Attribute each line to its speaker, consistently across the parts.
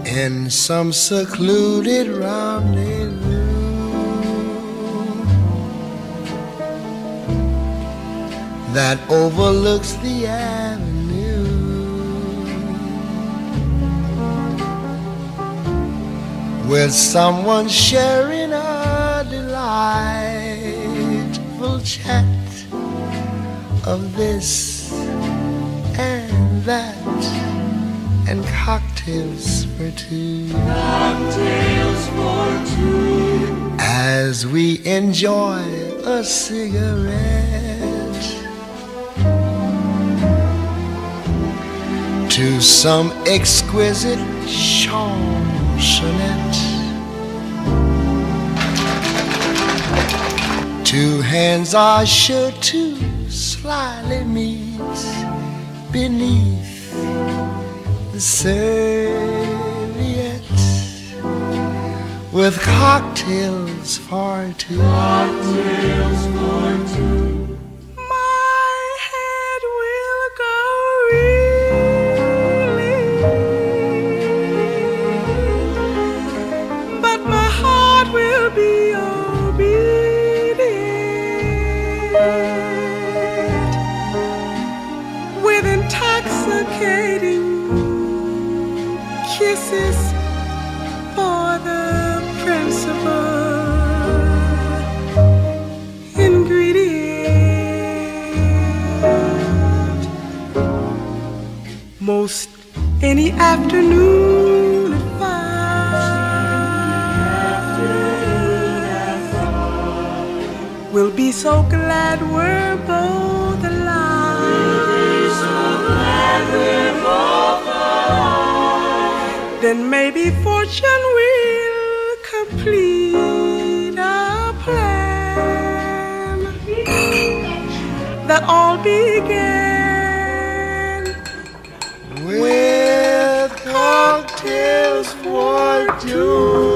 Speaker 1: in some secluded rendezvous that overlooks the avenue. With someone sharing a delightful chat of this and that, and cocktails for two. Cocktails for two. As we enjoy a cigarette to some exquisite chansonette. Two hands are sure to slyly meet beneath the serviette with cocktails for two. Cocktails for two. My head will go reeling, but my heart will be with intoxicating kisses for the principal ingredient. Most any afternoon at 5, we'll be so glad we're both alive. Then maybe fortune will complete a plan that all began with cocktails for two.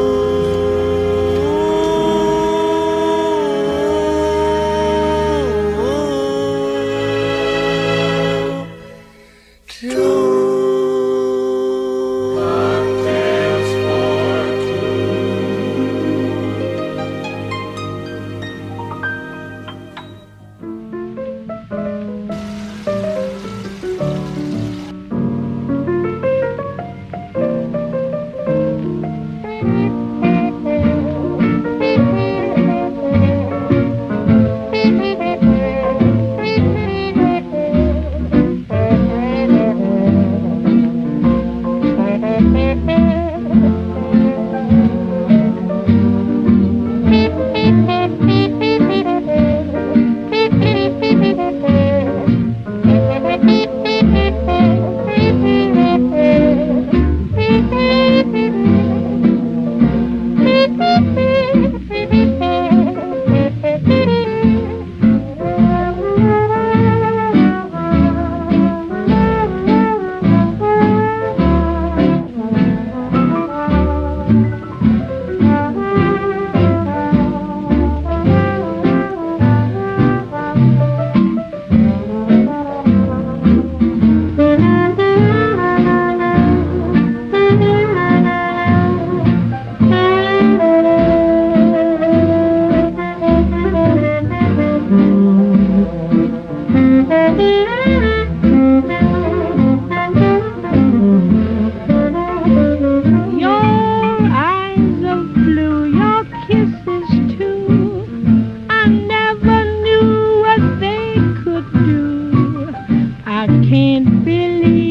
Speaker 2: Can't believe